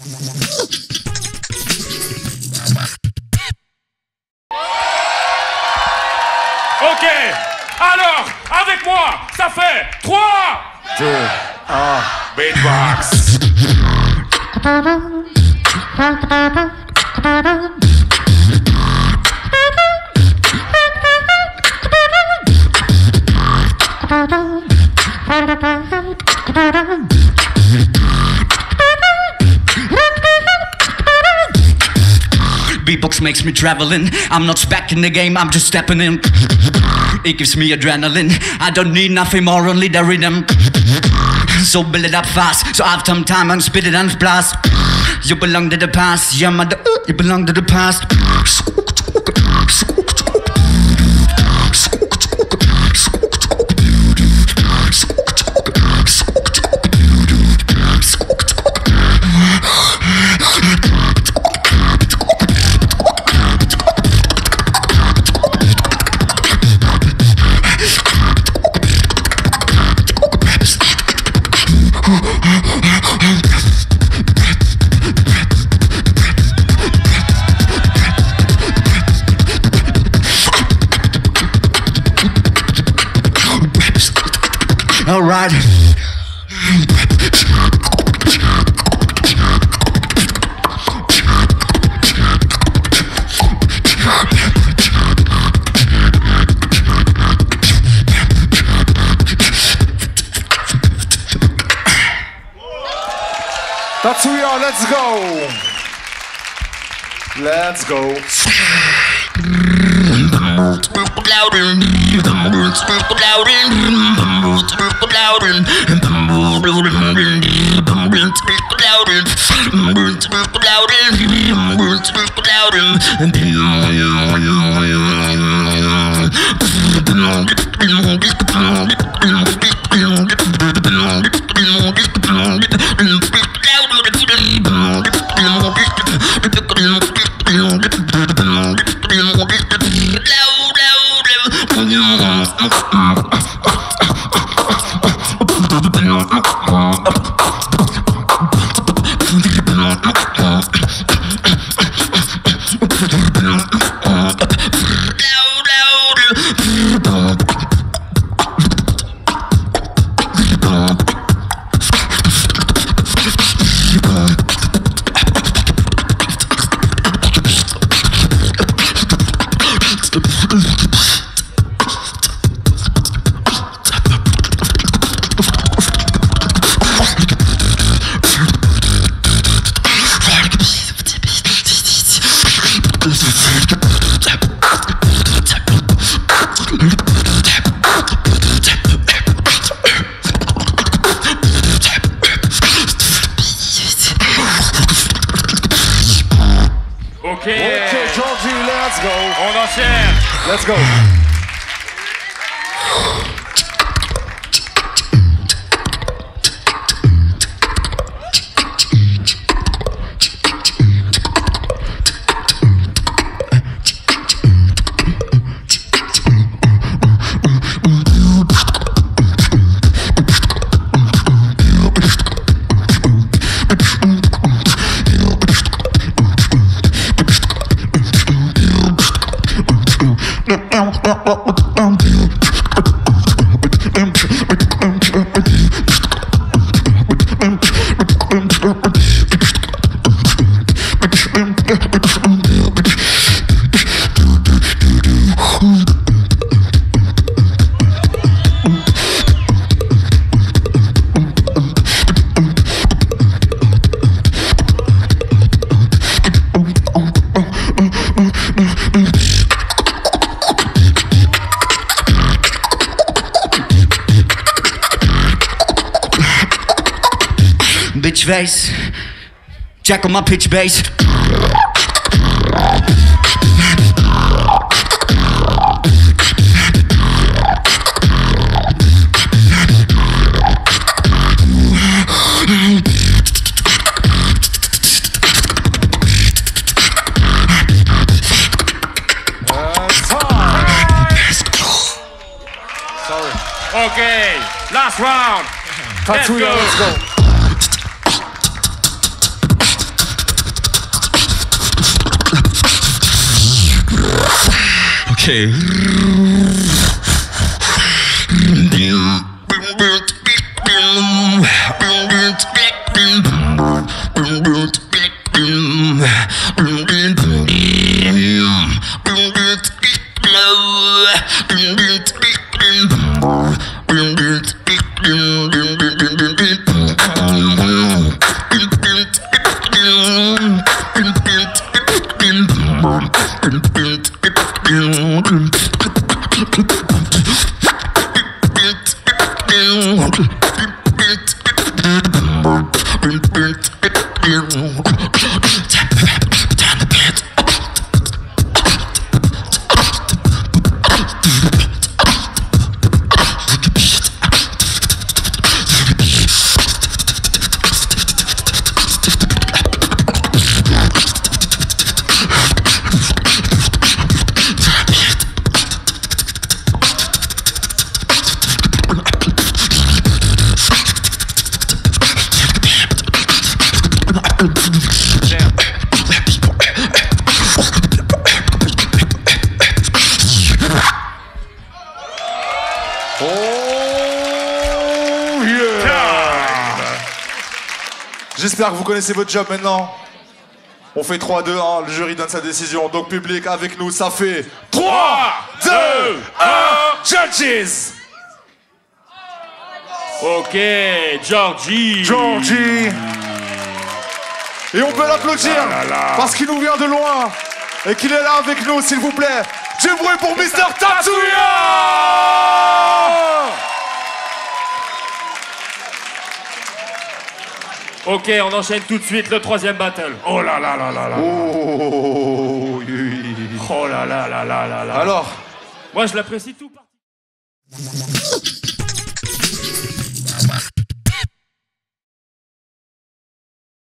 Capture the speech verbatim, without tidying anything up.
Ok, alors, avec moi, ça fait trois, deux, un, beatbox. Beatbox makes me traveling. I'm not back in the game, I'm just stepping in. It gives me adrenaline. I don't need nothing more, only the rhythm. So build it up fast, so I have some time and spit it and blast. You belong to the past, yeah, mother, uh, you belong to the past. All right. That's who we are. Let's go. Let's go. Ok. Ok, Georgie, let's go. On enchaîne. Let's go. Bitch face, check on my pitch bass. Okay, last round. Let's go. Let's go. Okay. J'espère que vous connaissez votre job maintenant. On fait trois, deux, un, le jury donne sa décision. Donc public avec nous, ça fait trois, deux, un, judges. Ok, Georgie. Georgie. Et on peut l'applaudir là là. parce qu'il nous vient de loin et qu'il est là avec nous, s'il vous plaît. Du bruit pour mister Tatsuya. Ok, on enchaîne tout de suite le troisième battle. Oh là là là là là. Oh, oui. Oh là là là là là là. Alors, moi je l'apprécie tout parti.